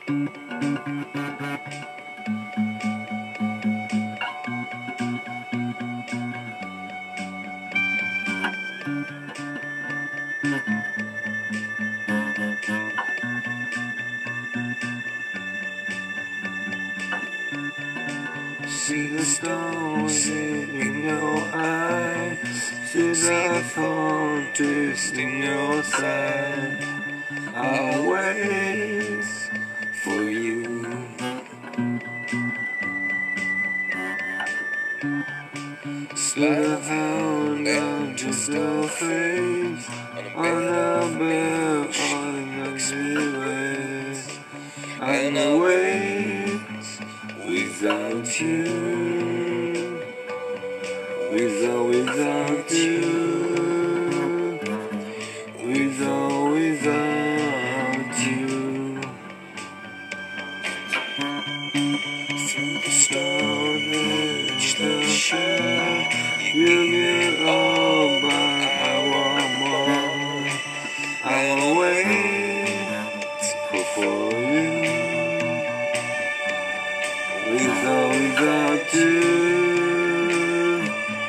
See the stars in your eyes, see the thorn twist in your side. I'll wait for you. Slow down, I'm just afraid. On a bed, on a freeway, and I wait without you, without you, without you. Through the storm, reach the shore. You get all, but I want more. I wanna wait for you. Without you,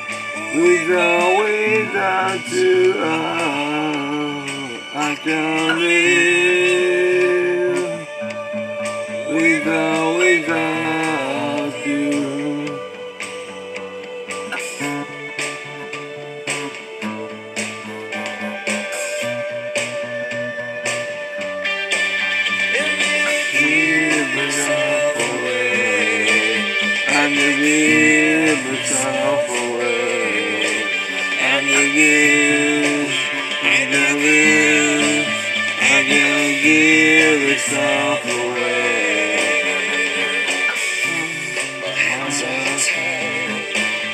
without you, oh, I can't live without you. And you give yourself away, and you give, and you give, and you give yourself away. My hands are tied,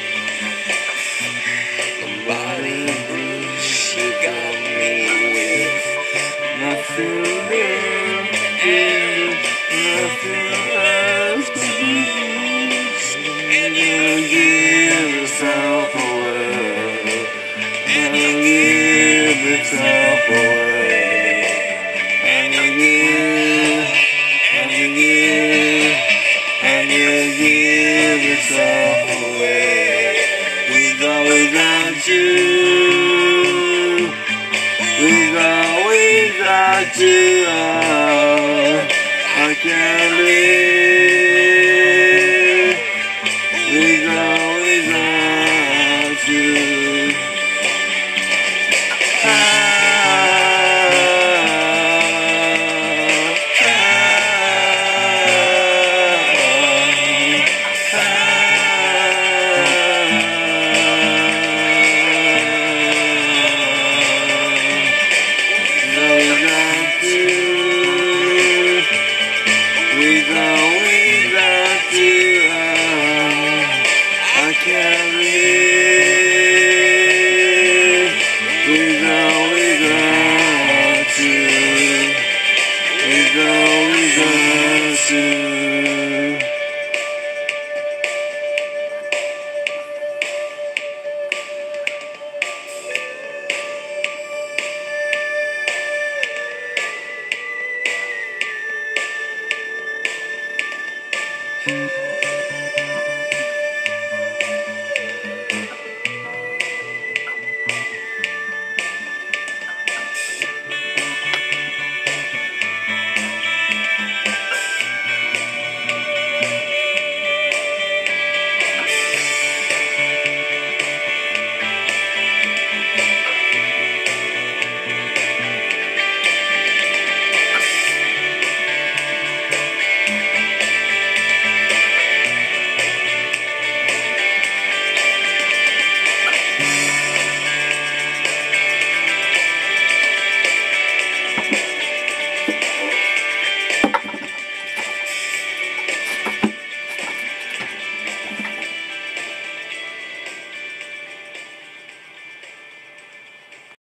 my body bruised. You got me with nothing left, nothing else to do. And you give yourself away, and you give yourself away, and you give, and you give, and you give yourself away. Without you, without you, oh, I can't live.